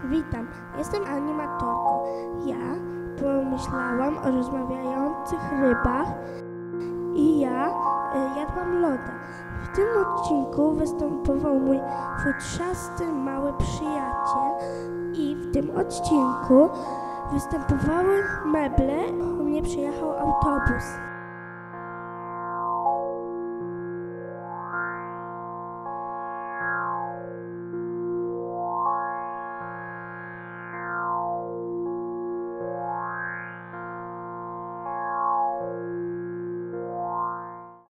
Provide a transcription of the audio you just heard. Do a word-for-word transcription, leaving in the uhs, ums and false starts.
Witam, jestem animatorką. Ja pomyślałam o rozmawiających rybach i ja y, jadłam loda. W tym odcinku występował mój futrzasty mały przyjaciel i w tym odcinku występowały meble. U mnie przyjechał autobus.